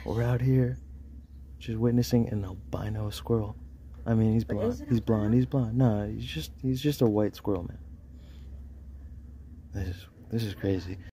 We're out here just witnessing an albino squirrel. I mean, he's blonde. He's blonde. He's blonde. No, he's just a white squirrel, man. This is crazy.